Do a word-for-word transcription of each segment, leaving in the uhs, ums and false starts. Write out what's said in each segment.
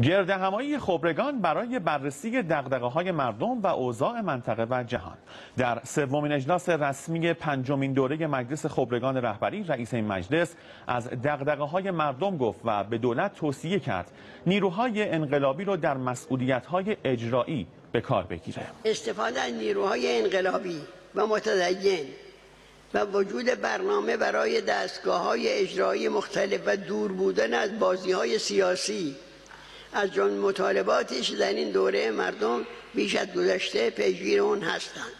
گردهمایی خبرگان برای بررسی دغدغه‌های مردم و اوضاع منطقه و جهان. در سومین اجلاس رسمی پنجمین دوره مجلس خبرگان رهبری، رئیس این مجلس از دغدغه‌های مردم گفت و به دولت توصیه کرد نیروهای انقلابی رو در مسئولیت‌های اجرایی به کار بگیره. استفاده از نیروهای انقلابی و متدین و وجود برنامه برای دستگاه‌های اجرایی مختلف و دور بودن از بازی‌های سیاسی از جمله مطالباتش در این دوره مردم بیش از گذشته پیگیر اون هستند.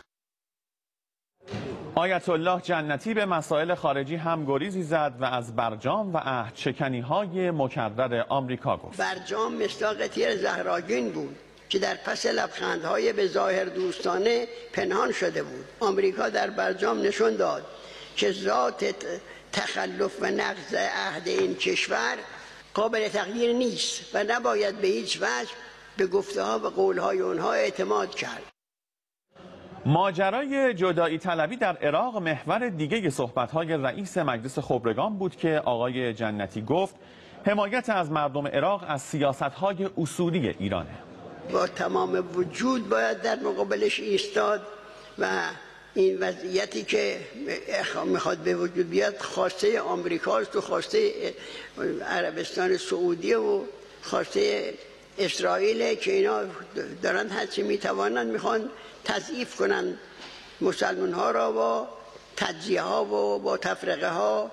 آیت الله جنتی به مسائل خارجی هم گریزی زد و از برجام و عهدشکنی‌های مکرر آمریکا گفت. برجام مصداق تیر زهرآگین بود که در پس لبخندهای به ظاهر دوستانه پنهان شده بود. آمریکا در برجام نشون داد که ذات تخلف و نقض عهد این کشور قابل تغییر نیست و نباید به هیچ وجه به گفته‌ها و قول‌های اونها اعتماد کرد. ماجرای جدایی طلبی در عراق محور دیگه صحبت‌های رئیس مجلس خبرگان بود که آقای جنتی گفت حمایت از مردم عراق از سیاست‌های اصولی ایرانه. با تمام وجود باید در مقابلش ایستاد و این وضعیتی که میخواد به وجود بیاد خواسته آمریکاست و خواسته عربستان سعودی و خواسته اسرائیل که اینا دارن هرچی میتوانند میخوان تضعیف کنن مسلمان ها را با تجزیه ها و با تفرقه ها.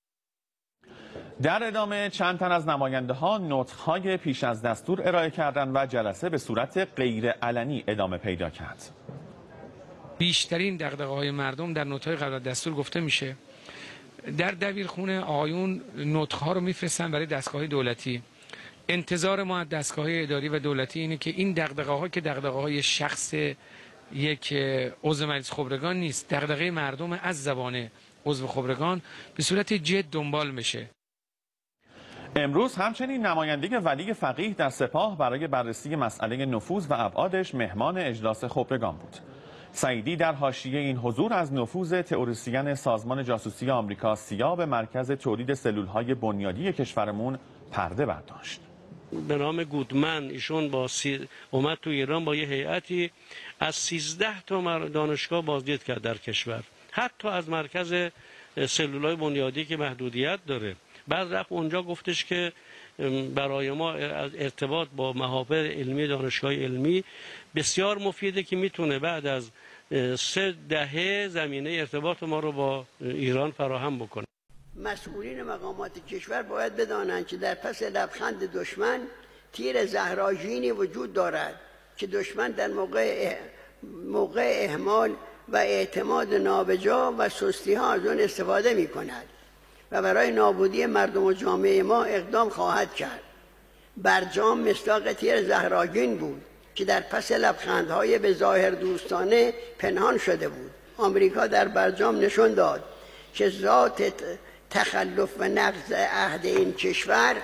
در ادامه چند تن از نماینده ها نطق‌های پیش از دستور ارائه کردند و جلسه به صورت غیر علنی ادامه پیدا کرد. بیشترین دغدغه‌های مردم در نطق‌های قبل از دستور گفته میشه. در دبیرخونه آقایون نطق‌ها رو میفرستن برای دستگاه دولتی. انتظار ما از دستگاه اداری و دولتی اینه که این دغدغه‌ها که دغدغه‌های شخص یک عضو مجلس خبرگان نیست، دغدغه مردم از زبان عضو خبرگان به صورت جد دنبال میشه. امروز همچنین نماینده ولی فقیه در سپاه برای بررسی مسئله نفوذ و ابعادش مهمان اجلاس خبرگان بود. سعیدی در حاشیه این حضور از نفوذ تئوریسین سازمان جاسوسی آمریکا سیا به مرکز تولید سلول‌های بنیادی کشورمون پرده برداشت. به نام گودمن ایشون با سی... اومد تو ایران با یه هیئتی از سیزده تا دانشگاه بازدید کرد در کشور، حتی از مرکز سلول‌های بنیادی که محدودیت داره. بعد رفت اونجا گفتش که برای ما ارتباط با محافل علمی دانشگاه علمی بسیار مفیده که میتونه بعد از سه دهه زمینه ارتباط ما رو با ایران فراهم بکنه. مسئولین مقامات کشور باید بدانند که در پس لبخند دشمن تیر زهرآگینی وجود دارد که دشمن در موقع موقع اهمال و اعتماد نابجا و سستی ها از آن استفاده می کند و برای نابودی مردم و جامعه ما اقدام خواهد کرد. برجام مصداق تیر زهرآگین بود که در پس لبخندهای به ظاهر دوستانه پنهان شده بود. آمریکا در برجام نشون داد که ذات تخلف و نقض عهد این کشور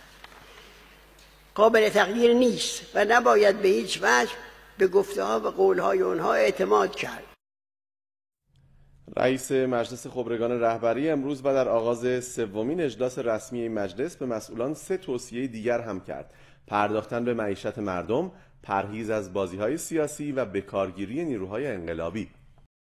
قابل تغییر نیست و نباید به هیچ وجه به گفته‌ها و قول‌های اونها اعتماد کرد. رئیس مجلس خبرگان رهبری امروز و در آغاز سومین اجلاس رسمی این مجلس به مسئولان سه توصیه دیگر هم کرد: پرداختن به معیشت مردم، پرهیز از بازی‌های سیاسی و بکارگیری نیروهای انقلابی.